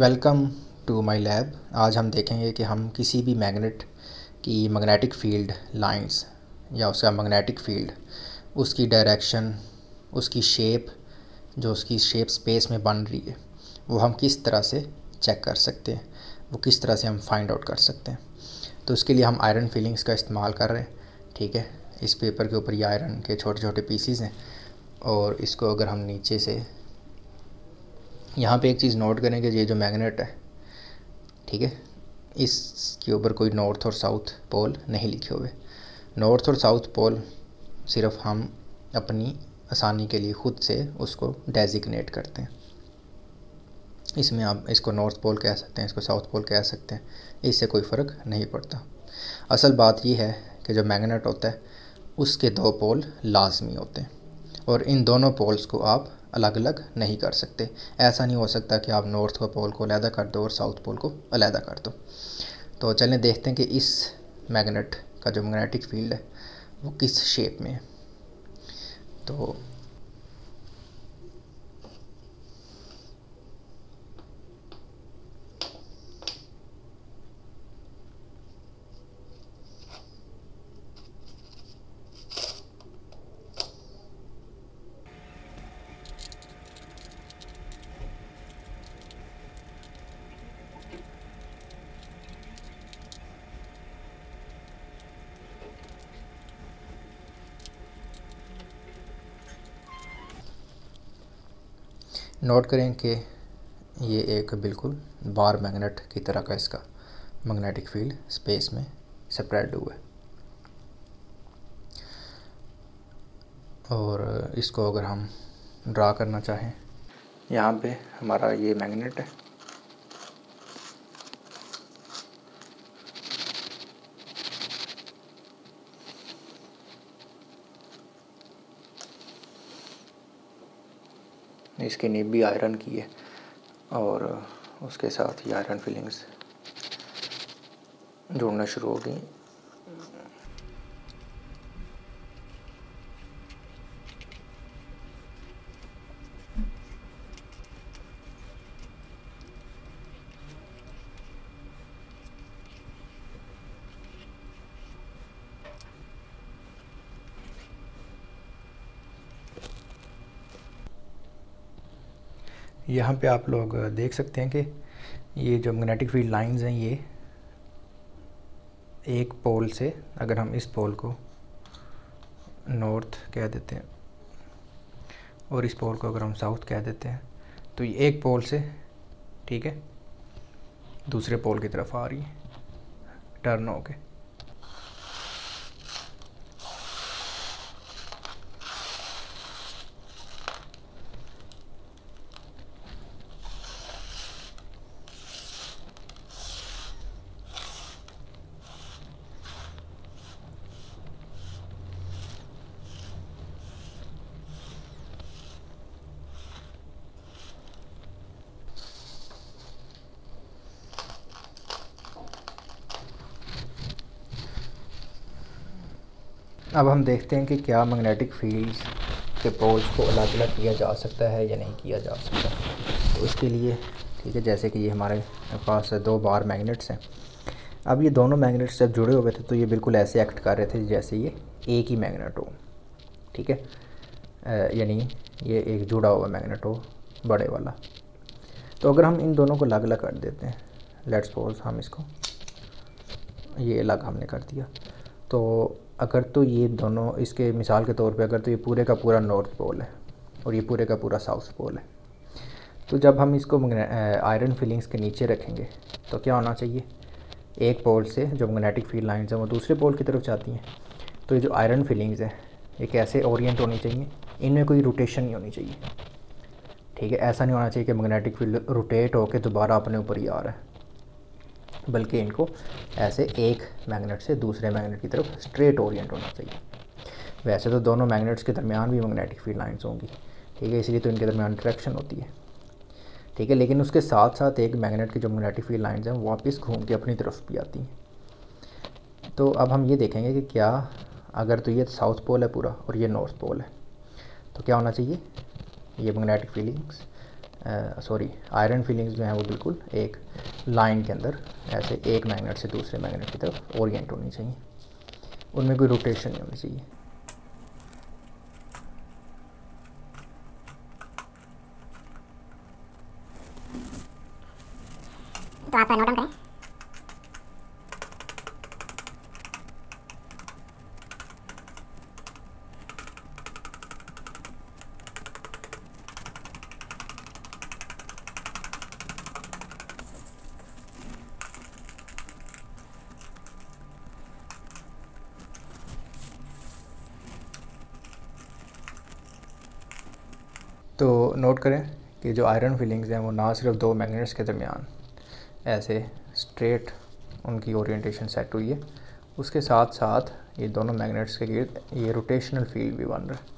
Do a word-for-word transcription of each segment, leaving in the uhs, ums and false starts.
Welcome to my lab. आज हम देखेंगे कि हम किसी भी मैग्नेट की मैग्नेटिक फील्ड लाइंस या उसका मैग्नेटिक फील्ड, उसकी डायरेक्शन, उसकी शेप, जो उसकी शेप स्पेस में बन रही है, वो हम किस तरह से चेक कर सकते हैं, वो किस तरह से हम फाइंड आउट कर सकते हैं। तो इसके लिए हम आयरन फिलिंग्स का इस्तेमाल कर रहे हैं। ठीक है, इस पेपर के ऊपर ये आयरन के छोटे छोटे पीसीज हैं और इसको अगर हम नीचे से, यहाँ पे एक चीज़ नोट करें कि ये जो मैग्नेट है, ठीक है, इसके ऊपर कोई नॉर्थ और साउथ पोल नहीं लिखे हुए। नॉर्थ और साउथ पोल सिर्फ हम अपनी आसानी के लिए ख़ुद से उसको डेजिग्नेट करते हैं। इसमें आप इसको नॉर्थ पोल कह सकते हैं, इसको साउथ पोल कह सकते हैं, इससे कोई फ़र्क नहीं पड़ता। असल बात यह है कि जो मैग्नेट होता है उसके दो पोल लाजमी होते हैं और इन दोनों पोल्स को आप अलग अलग नहीं कर सकते। ऐसा नहीं हो सकता कि आप नॉर्थ का पोल को अलहदा कर दो और साउथ पोल को अलहदा कर दो। तो चलें देखते हैं कि इस मैग्नेट का जो मैग्नेटिक फील्ड है वो किस शेप में है। तो नोट करें कि ये एक बिल्कुल बार मैग्नेट की तरह का इसका मैग्नेटिक फील्ड स्पेस में स्प्रेड हुआ है। और इसको अगर हम ड्रा करना चाहें, यहाँ पे हमारा ये मैग्नेट है, इसकी निब भी आयरन की है और उसके साथ ही आयरन फिलिंग्स जुड़ना शुरू हो गई। यहाँ पे आप लोग देख सकते हैं कि ये जो मैग्नेटिक फील्ड लाइंस हैं, ये एक पोल से, अगर हम इस पोल को नॉर्थ कह देते हैं और इस पोल को अगर हम साउथ कह देते हैं, तो ये एक पोल से, ठीक है, दूसरे पोल की तरफ आ रही है टर्न होके। अब हम देखते हैं कि क्या मैग्नेटिक फील्ड्स के पोल्स को अलग अलग किया जा सकता है या नहीं किया जा सकता। तो उसके लिए, ठीक है, जैसे कि ये हमारे पास दो बार मैग्नेट्स हैं। अब ये दोनों मैग्नेट्स जब जुड़े हुए थे तो ये बिल्कुल ऐसे एक्ट कर रहे थे जैसे ये एक ही मैग्नेट हो, ठीक है, यानी ये एक जुड़ा हुआ मैग्नेट हो, बड़े वाला। तो अगर हम इन दोनों को अलग अलग कर देते हैं, लेट्स सपोज हम इसको, ये अलग हमने कर दिया, तो अगर तो ये दोनों, इसके मिसाल के तौर पे अगर तो ये पूरे का पूरा नॉर्थ पोल है और ये पूरे का पूरा साउथ पोल है, तो जब हम इसको आयरन फिलिंग्स के नीचे रखेंगे तो क्या होना चाहिए, एक पोल से जो मैग्नेटिक फील्ड लाइंस हैं वो दूसरे पोल की तरफ जाती हैं। तो ये जो आयरन फिलिंग्स हैं ये कैसे ओरिएंट होनी चाहिए, इनमें कोई रोटेशन नहीं होनी चाहिए, ठीक है। ऐसा नहीं होना चाहिए कि मैग्नेटिक फील्ड रोटेट होकर दोबारा अपने ऊपर ही आ रहा है, बल्कि इनको ऐसे एक मैग्नेट से दूसरे मैग्नेट की तरफ स्ट्रेट ओरिएंट होना चाहिए। वैसे तो दोनों मैग्नेट्स के दरमियान भी मैग्नेटिक फील्ड लाइंस होंगी, ठीक है, इसलिए तो इनके दरमियान इंटरेक्शन होती है, ठीक है, लेकिन उसके साथ साथ एक मैग्नेट की जो मैग्नेटिक फील्ड लाइंस हैं वो वापस घूम के अपनी तरफ भी आती हैं। तो अब हम ये देखेंगे कि क्या, अगर तो ये साउथ पोल है पूरा और ये नॉर्थ पोल है, तो क्या होना चाहिए, ये magnetic fields sorry iron filings जो हैं वो बिल्कुल एक लाइन के अंदर ऐसे एक मैग्नेट से दूसरे मैग्नेट की तरफ ओरिएंट होनी चाहिए, उनमें कोई रोटेशन नहीं होनी चाहिए। तो आप नोट डाउन करें। तो नोट करें कि जो आयरन फीलिंग्स हैं वो ना सिर्फ दो मैग्नेट्स के दरमियान ऐसे स्ट्रेट उनकी ओरिएंटेशन सेट हुई है, उसके साथ साथ ये दोनों मैग्नेट्स के गिर्द ये रोटेशनल फील्ड भी बन रहा है।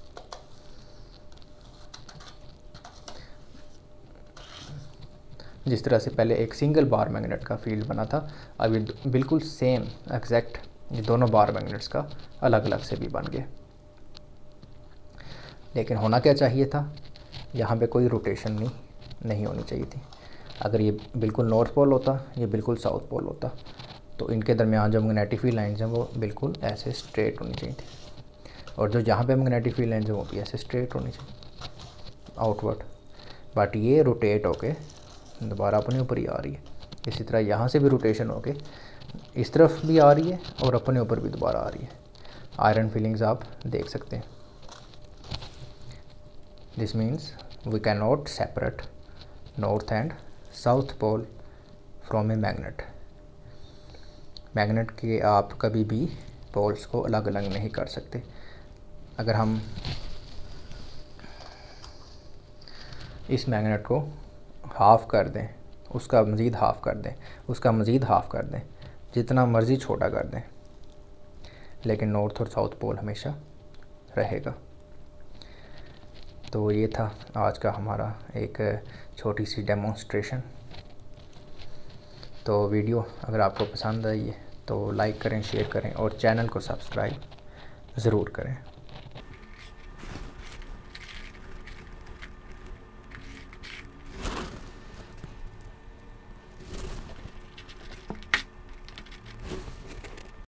जिस तरह से पहले एक सिंगल बार मैग्नेट का फील्ड बना था, अब ये बिल्कुल सेम एग्जैक्ट ये दोनों बार मैग्नेट्स का अलग अलग से भी बन गए। लेकिन होना क्या चाहिए था, यहाँ पे कोई रोटेशन नहीं नहीं होनी चाहिए थी। अगर ये बिल्कुल नॉर्थ पोल होता, ये बिल्कुल साउथ पोल होता, तो इनके दरमियान जो मैग्नेटिक फील्ड लाइंस हैं वो बिल्कुल ऐसे स्ट्रेट होनी चाहिए थी, और जो जहाँ पे मैग्नेटिक फील्ड लाइंस हैं वो भी ऐसे स्ट्रेट होनी चाहिए आउटवर्ड। बट ये रोटेट होके दोबारा अपने ऊपर ही आ रही है। इसी तरह यहाँ से भी रोटेशन होके इस तरफ भी आ रही है और अपने ऊपर भी दोबारा आ रही है। आयरन फीलिंग्स आप देख सकते हैं। This means we can not separate north and south pole from a magnet. Magnet के आप कभी भी पोल्स को अलग अलग नहीं कर सकते। अगर हम इस मैग्नेट को हाफ़ कर दें, उसका मज़ीद हाफ़ कर दें, उसका मज़ीद हाफ़ कर दें, जितना मर्ज़ी छोटा कर दें, लेकिन नॉर्थ और साउथ पोल हमेशा रहेगा। तो ये था आज का हमारा एक छोटी सी डेमोन्स्ट्रेशन। तो वीडियो अगर आपको पसंद आई है तो लाइक करें, शेयर करें और चैनल को सब्सक्राइब ज़रूर करें।